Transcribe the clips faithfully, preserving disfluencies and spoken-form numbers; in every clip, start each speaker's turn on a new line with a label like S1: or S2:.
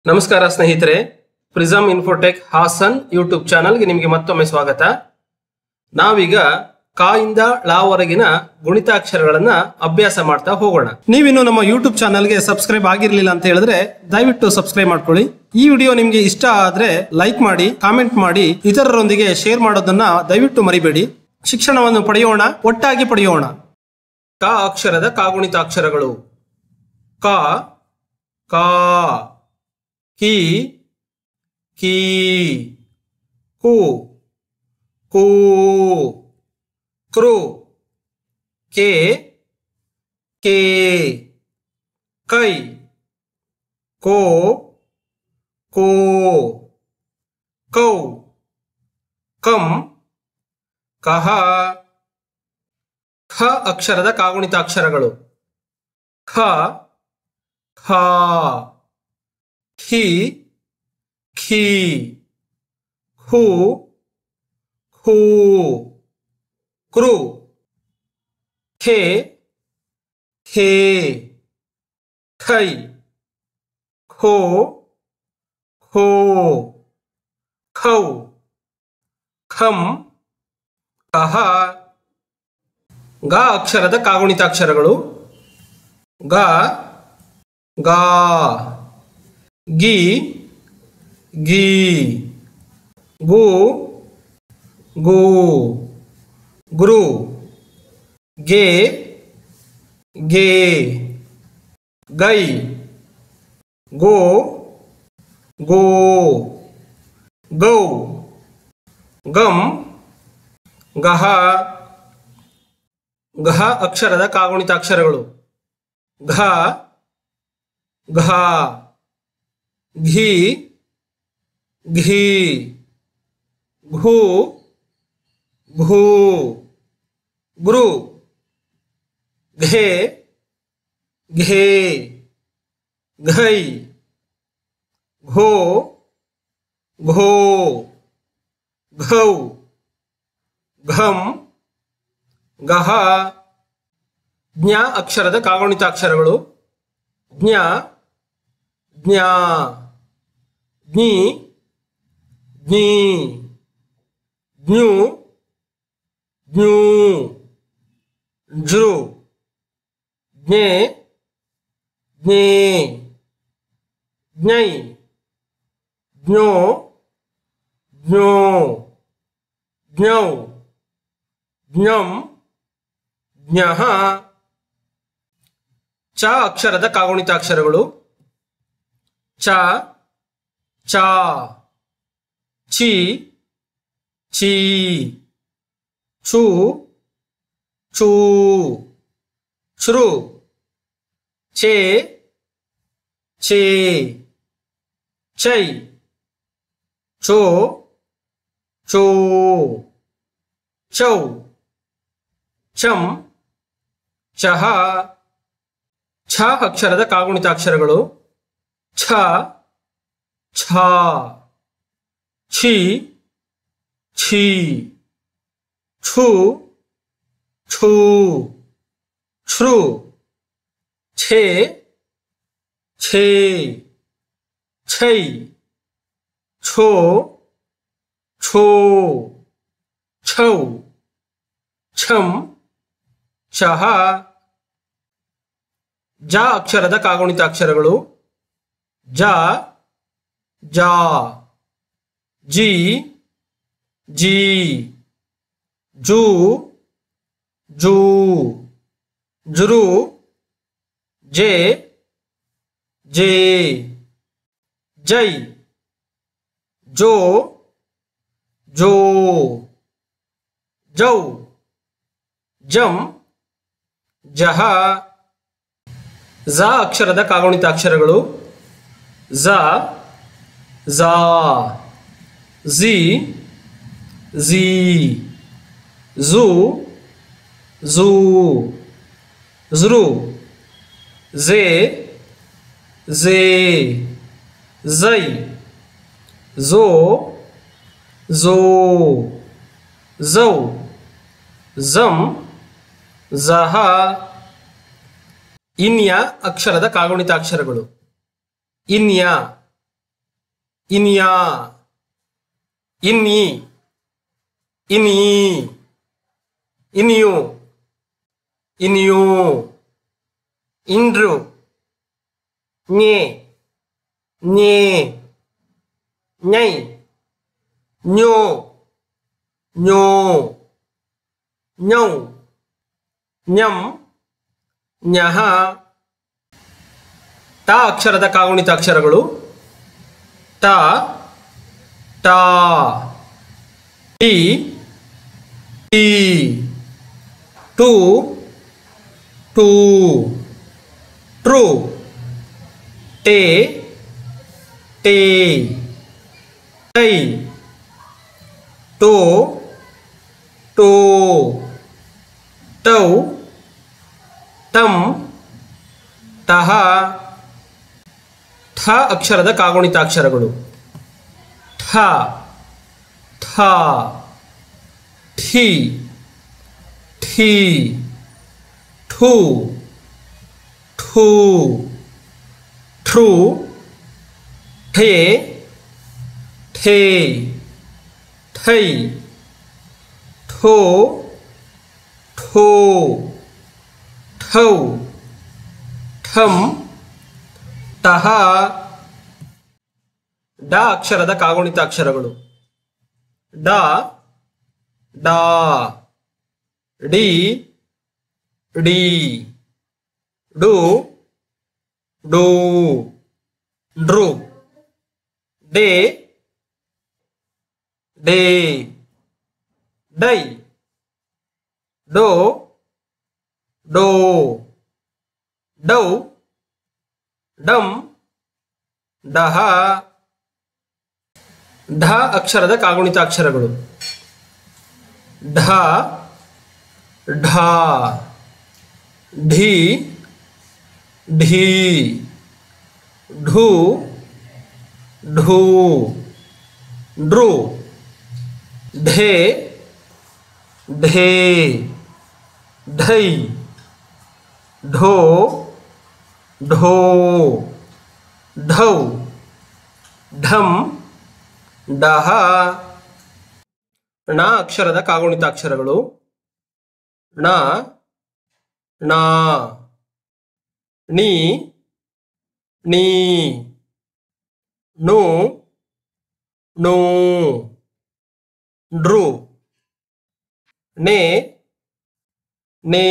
S1: ನಮಸ್ಕಾರ ಸ್ನೇಹಿತರೆ, prism Infotech Haasan YouTube ಚಾನಲ್ಗೆ ನಿಮಗೆ ಮತ್ತೊಮ್ಮೆ ಸ್ವಾಗತ. ನಾವೀಗ ಕ ಇಂದ ಳ ವರೆಗಿನ ಗುಣಿತಾಕ್ಷರಗಳನ್ನ ಅಭ್ಯಾಸ ಮಾಡ್ತಾ ಹೋಗೋಣ. ನೀವಿನ್ನು ನಮ್ಮ ಯೂಟ್ಯೂಬ್ ಚಾನಲ್ಗೆ ಸಬ್ಸ್ಕ್ರೈಬ್ ಆಗಿರ್ಲಿಲ್ಲ ಅಂತ ಹೇಳಿದ್ರೆ ದಯವಿಟ್ಟು ಸಬ್ಸ್ಕ್ರೈಬ್ ಮಾಡ್ಕೊಳ್ಳಿ. ಈ ವಿಡಿಯೋ ನಿಮ್ಗೆ ಇಷ್ಟ ಆದ್ರೆ ಲೈಕ್ ಮಾಡಿ, ಕಾಮೆಂಟ್ ಮಾಡಿ, ಇತರರೊಂದಿಗೆ ಶೇರ್ ಮಾಡೋದನ್ನ ದಯವಿಟ್ಟು ಮರಿಬೇಡಿ. ಶಿಕ್ಷಣವನ್ನು ಪಡೆಯೋಣ, ಒಟ್ಟಾಗಿ ಪಡೆಯೋಣ. ಕ ಅಕ್ಷರದ ಕಾಗುಣಿತಾಕ್ಷರಗಳು: ಕ, ಕಾ, ಕಿ, ಕೀ, ಕು, ಕೂ, ಕೃ, ಕೆ, ಕೇ, ಕೈ, ಕೋ, ಕೋ, ಕೌ, ಕಂ, ಕಹ. ಖ ಅಕ್ಷರದ ಕಾಗುಣಿತಾಕ್ಷರಗಳು: ಖ, ಖ, ಖಿ, ಖೀ, ಖೂ, ಖೂ, ಕೃ, ಖೇ, ಖೇ, ಖೈ, ಖೋ, ಖೋ, ಖೌ, ಖಂ, ಕಹ. ಗ ಅಕ್ಷರದ ಕಾಗುಣಿತಾಕ್ಷರಗಳು: ಗ, ಗಾ, ಗಿ, ಗೀ, ಗು, ಗೂ, ಗೃ, ಗೆ, ಗೇ, ಗೈ, ಗೋ, ಗೋ, ಗೌ, ಗಂ, ಗಹ. ಗಹ ಅಕ್ಷರದ ಕಾಗುಣಿತಾಕ್ಷರಗಳು: ಘ, ಘ, ಘಿ, ಘೀ, ಘೂ, ಘೂ, ಗೃ, ಘೇ, ಘೇ, ಘೈ, ಘೋ, ಘೋ, ಘೌ, ಘಂ, ಗಹ. ಜ್ಞ ಅಕ್ಷರದ ಕಾಗುಣಿತಾಕ್ಷರಗಳು: ಜ್ಞ, ಜ್ಞಾ, ಜ್ಞಿ, ಜ್ಞೀ, ಜ್ಞು, ಜ್ಞೂ, ಜೃ, ಜ್ಞೇ, ಜ್ಞೇ, ಜ್ಞೈ, ಜ್ಞೋ, ಜ್ಞೋ, ಜ್ಞೌ, ಜ್ಞಂ, ಜ್ಞಃ. ಚ ಅಕ್ಷರದ ಕಾಗುಣಿತಾಕ್ಷರಗಳು: ಚ, ಚಾ, ಚಿ, ಚೀ, ಚೂ, ಚೂ, ಚ್ರು, ಚೇ, ಛೇ, ಚೈ, ಚೋ, ಚೋ, ಚೌ, ಚಂ, ಚಹ. ಛ ಅಕ್ಷರದ ಕಾಗುಣಿತಾಕ್ಷರಗಳು: ಛ, ಛ, ಛಿ, ಛೀ, ಛು, ಛೂ, ಛೃ, ಛೇ, ಛೇ, ಛೈ, ಛೋ, ಛೋ, ಛೌ, ಛಂ, ಛಹ. ಜ ಅಕ್ಷರದ ಕಾಗುಣಿತಾಕ್ಷರಗಳು: ಜ, ಜಾ, ಜಿ, ಜೀ, ಜೂ, ಜೂ, ಜೃ, ಜೇ, ಜೇ, ಜೈ, ಜೋ, ಜೋ, ಜೌ, ಜಂ, ಜಹ. ಝ ಅಕ್ಷರದ ಕಾಗುಣಿತಾಕ್ಷರಗಳು: ಝ, ಝಾ, ಝಿ, ಝೀ, ಝು, ಝೂ, ಝೃ, ಝೇ, ಝೇ, ಝೈ, ಝೋ, ಝೋ, ಝೌ, ಝಂ, ಝಹ. ಇನ್ಯ ಅಕ್ಷರದ ಕಾಗುಣಿತಾಕ್ಷರಗಳು: ಇನ್ಯ, ಇನಿಯ ಇನ್ನಿ ಇನಿ ಇನಿಯು ಇನಿಯು ಇಂಡ್ರು ಞೆ ಞೆ ಞೈ ಞೋ ಞೋ ಞೌ ಞಂ ಞಃ ಟ ಅಕ್ಷರದ ಕಾಗುಣಿತಾಕ್ಷರಗಳು ಟ ಟ ಟಿ ಟಿ ಟು ಟೂ ಟ್ರೂ ಟೇ ಟೇ ಟೈ ಟೋ ಟೋ ಟೌ ಟಂ ಟಹ ಠ ಅಕ್ಷರದ ಕಾಗುಣಿತಾಕ್ಷರಗಳು ಠ ಠ ಠಿ ಠಿ ಠು ಠೂ ಠೃ ಠೇ ಠೇ ಠೈ ಠೋ ಠೋ ಠೌ ಠಂ ಟಹ ಡ ಅಕ್ಷರದ ಕಾಗುಣಿತಾಕ್ಷರಗಳು ಡ ಡಾ ಡಿ ಡಿ ಡು ಡೂ ಡ್ರು ಡೇ ಡೇ ಡೈ ಡೋ ಡೋ ಡೌ ಡಂ ಡಹ ಢ ಅಕ್ಷರದ ಕಾಗುಣಿತಾಕ್ಷರಗಳು ಢ ಢ ಢಿ ಢೀ ಢೂ ಢೂ ಡ್ರು ಢೇ ಢೇ ಢೈ ಢೋ ಢೋ ಢೌ ಢಂ ಡಹ ಣ ಅಕ್ಷರದ ಕಾಗುಣಿತಾಕ್ಷರಗಳು ಣ ಣ ನಿ ನೀ ನು ನೂ ಡ್ರು ನೇ ನೇ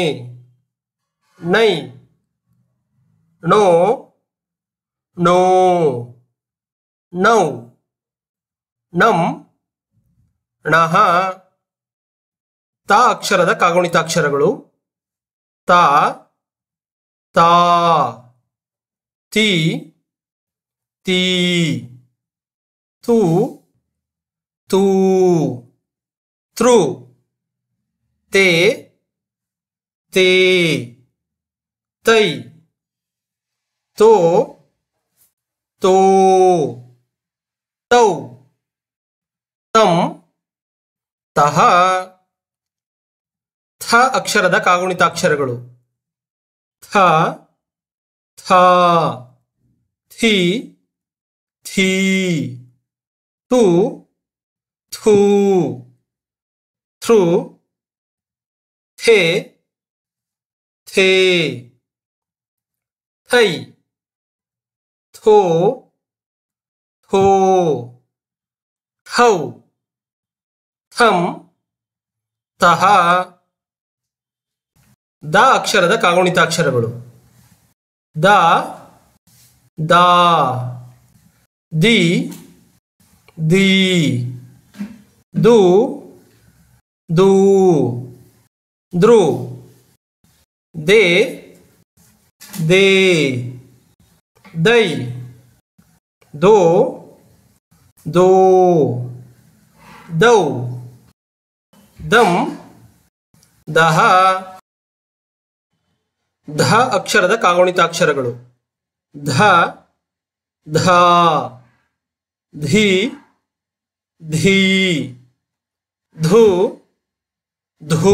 S1: ನೈ ನೋ ನೋ ನೌ ನಂ ಣಃ ತ ಅಕ್ಷರದ ಕಾಗುಣಿತಾಕ್ಷರಗಳು ತ ತಾ ತಿ ತೀ ತು ತೂ ತೃ ತೇ ತೇ ತೈ ತೋ ತೋ ತೌ ತಂ ತಹ ಥ ಅಕ್ಷರದ ಕಾಗುಣಿತಾಕ್ಷರಗಳು ಥ ಥ ಥಿ ಥೀ ತು ಥೂ ಥೃ ಥೇ ಥೇ ಥೈ ಥೋ ಥೋ ಥೌ ಥಂ ತಹ ದ ಅಕ್ಷರದ ಕಾಗುಣಿತಾಕ್ಷರಗಳು ದ ದಾ ದಿ ದಿ ದು ದೂ ದೃ ದೇ ದೇ ದೈ ದೋ ದೋ ದೌ ದಂ ದಹ ಧ ಅಕ್ಷರದ ಕಾಗುಣಿತಾಕ್ಷರಗಳು ಧ ಧ ಧಿ ಧೀ ಧು ಧೂ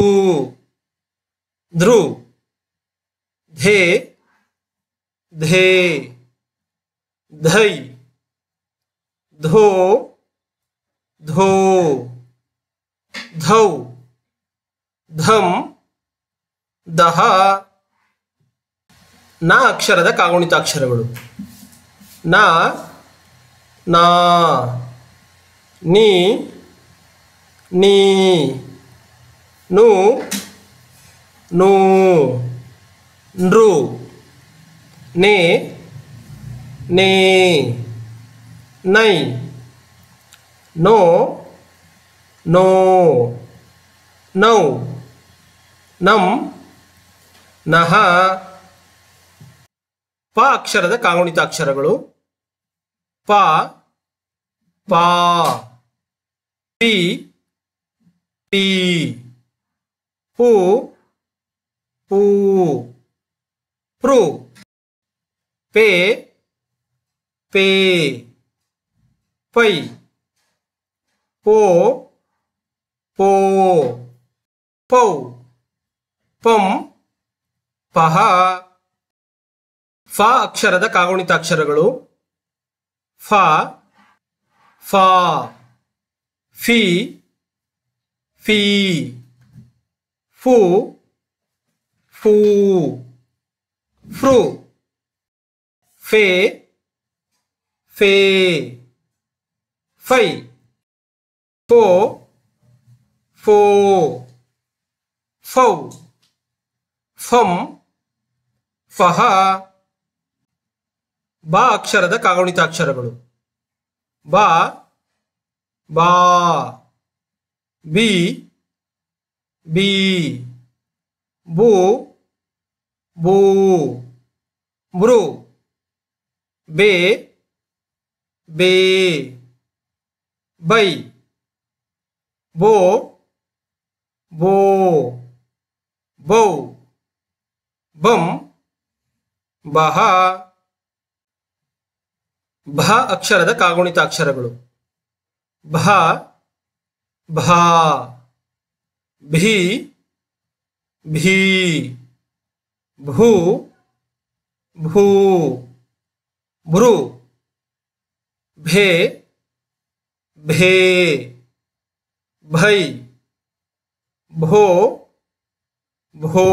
S1: ಧೃ ಧೇ ಧೇ ಧೈ ಧೋ ಧೋ ಧೌ ಧಂ ದಹ ನ ಅಕ್ಷರದ ಕಾಗುಣಿತಾಕ್ಷರಗಳು ನ ನಾ ನಿ ನೀ ನು ನು ನೃ ನೇ ನೇ ನೈ ನೋ ನೋ ನೌ ನಂ ನಹ ಪ ಅಕ್ಷರದ ಕಾಗುಣಿತಾಕ್ಷರಗಳು ಪ ಪಾ ಪಿ ಪಿ ಪು ಪೂ ಪೃ ಪೇ ಪೇ ಪೈ ಪೋ ಪೋ ಪೌ ಪಂ ಪಹ ಫ ಅಕ್ಷರದ ಕಾಗುಣಿತಾಕ್ಷರಗಳು ಫ ಫಾ ಫಿ ಫೀ ಫು ಫೂ ಫ್ರು ಫೇ ಫೇ ಫೈ ಫೋ ಫೋ ಫೌ ಫಂ ಫಹ ಬ ಅಕ್ಷರದ ಕಾಗುಣಿತಾಕ್ಷರಗಳು ಬಾ ಬಾ ಬಿ ಬಿ ಬು ಬೂ ಬೃ ಬೇ ಬೇ ಬೈ ಬೋ ಬೋ ಬೌ ಬಂ ಬಹ ಭ ಅಕ್ಷರದ ಕಾಗುಣಿತಾಕ್ಷರಗಳು ಭ ಭಾ ಭೀ ಭೀ ಭೂ ಭೂ ಭೃ ಭೇ ಭೇ ಭೈ ಭೋ ಭೋ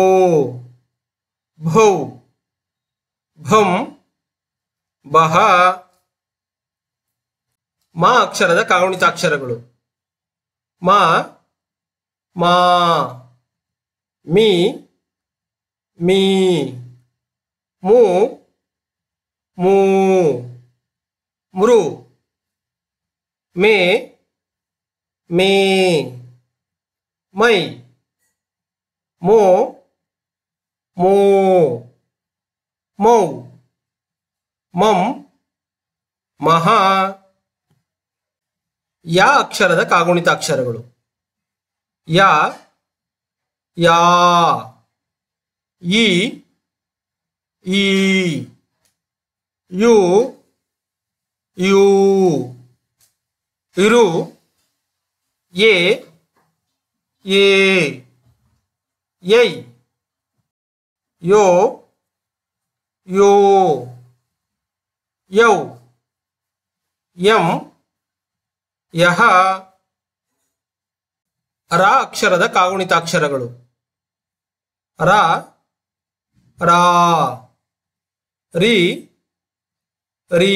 S1: ಭೌ ಭಂ ಬಹ ಮ ಅಕ್ಷರದ ಕಾಗುಣಿತಾಕ್ಷರಗಳು ಮ ಮಾ ಮಿ ಮೀ ಮು ಮೂ ಮೃ ಮೇ ಮೇ ಮೈ ಮೋ ಮೋ ಮೌ ಮಂ ಮಹ ಯ ಅಕ್ಷರದ ಕಾಗುಣಿತಾಕ್ಷರಗಳು ಯ ಯಾ ಈ ಈ ಯು ಯು ಇರು ಯೇ ಯೇ ಯೈ ಯೋ ಯೋ ಯೌ ಯಂ ಯಹ ರ ಅಕ್ಷರದ ಕಾಗುಣಿತಾಕ್ಷರಗಳು ರ ರಾ ರಿ ರೀ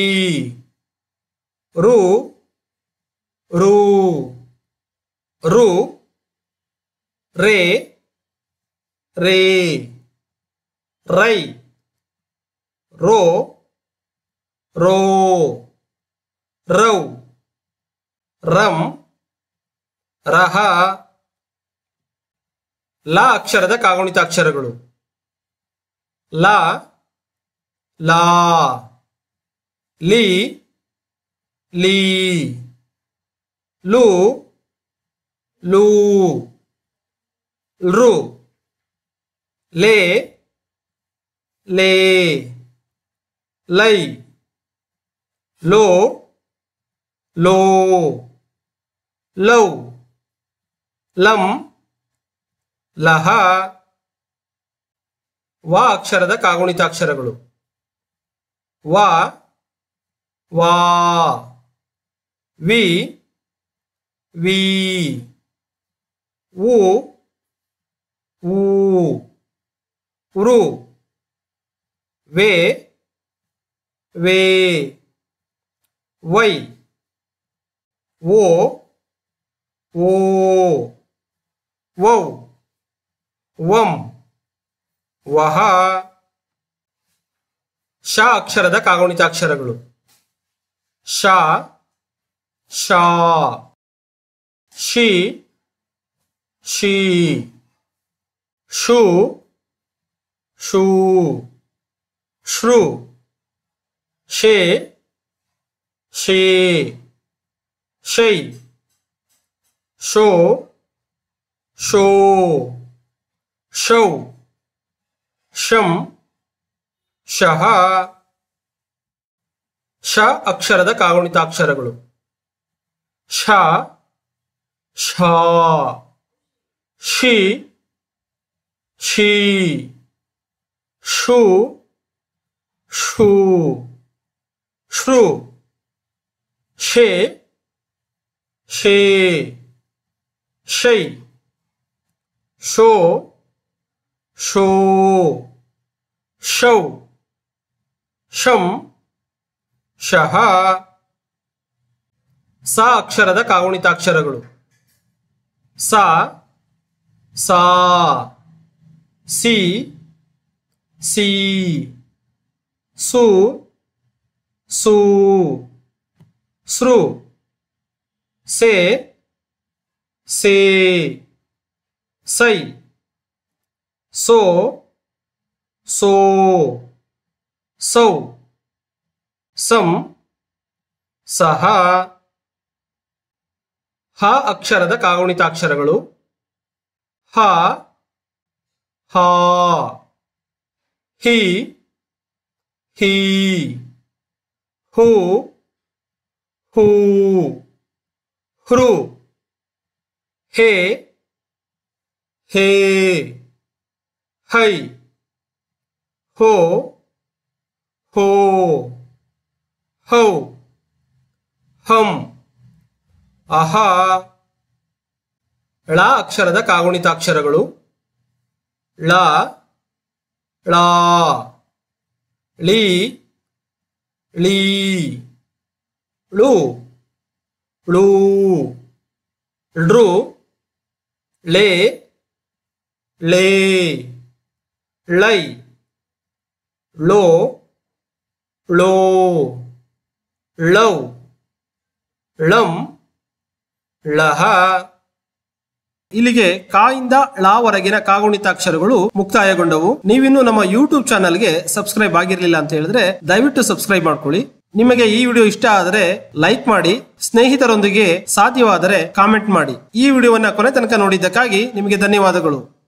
S1: ರು ರು ರು ರೇ ರೇ ರೈ ರೋ ರೋ ರೌ ರಂ ರಹ ಲ ಅಕ್ಷರದ ಕಾಗುಣಿತಾಕ್ಷರಗಳು ಲ ಲಾ ಲಿ ಲೀ ಲು ಲೂ ರು ಲೇ ಲೇ ಲೈ ಲೋ ಲೋ ಲೌ ಲಂ ಲಹ ವ ಅಕ್ಷರದ ಕಾಗುಣಿತಾಕ್ಷರಗಳು ವ ವಾ ವಿ ವಿ ಉ ಊ ಉರು ವೇ ವೇ ವೈ ಓ ಓ ವೌ ವಂ ವಹ ಶ ಅಕ್ಷರದ ಕಾಗುಣಿತಾಕ್ಷರಗಳು ಶ ಶ ಶಿ ಶಿ ಶು ಶೂ ಶ್ರು ಶೇ ಶೇ ಶೈ ಶೋ ಶೋ ಶೌ ಶಂ ಶಹ ಶ ಅಕ್ಷರದ ಕಾಗುಣಿತಾಕ್ಷರಗಳು ಶ ಶ ಶಿ ಶಿ ಶು ಶೂ ಶ್ರು ಶೇ ಶೇ ಶೈ ಶೋ ಶೋ ಶೌ ಶಂ ಶಹ ಸ ಅಕ್ಷರದ ಕಾಗುಣಿತಾಕ್ಷರಗಳು ಸ ಸಾ ಸಿ ಸಿ ಸು ಸೂ ಸೃ ಸೇ ಸೇ ಸೈ ಸೋ ಸೋ ಸೌ ಸಂ ಸಹ ಹ ಅಕ್ಷರದ ಕಾಗುಣಿತಾಕ್ಷರಗಳು ಹ ಹ ಹಿ ಹಿ ಹೂ ಹೂ ಹೃ ಹೇ ಹೇ ಹೈ ಹೋ ಹೋ ಹೌ ಹಂ ಅಹ ಳ ಅಕ್ಷರದ ಕಾಗುಣಿತಾಕ್ಷರಗಳು ಳ ಳ ಳಿ ಳೀ ಳು ಳೂ ಳೃ ಲೇ ಲೇ ಲೈ ಲೋ ಳೋ ಳೌ ಳಂ ಲಹ. ಇಲ್ಲಿಗೆ ಕ ಇಂದ ಳ ವರೆಗಿನ ಕಾಗುಣಿತಾಕ್ಷರಗಳು ಮುಕ್ತಾಯಗೊಂಡವು. ನೀವಿನ್ನು ನಮ್ಮ ಯೂಟ್ಯೂಬ್ ಚಾನಲ್ಗೆ ಸಬ್ಸ್ಕ್ರೈಬ್ ಆಗಿರ್ಲಿಲ್ಲ ಅಂತ ಹೇಳಿದ್ರೆ ದಯವಿಟ್ಟು ಸಬ್ಸ್ಕ್ರೈಬ್ ಮಾಡ್ಕೊಳ್ಳಿ. ನಿಮಗೆ ಈ ವಿಡಿಯೋ ಇಷ್ಟ ಆದರೆ ಲೈಕ್ ಮಾಡಿ, ಸ್ನೇಹಿತರೊಂದಿಗೆ ಸಾಧ್ಯವಾದರೆ ಕಾಮೆಂಟ್ ಮಾಡಿ. ಈ ವಿಡಿಯೋವನ್ನ ಕೊನೆ ತನಕ ನೋಡಿದ್ದಕ್ಕಾಗಿ ನಿಮಗೆ ಧನ್ಯವಾದಗಳು.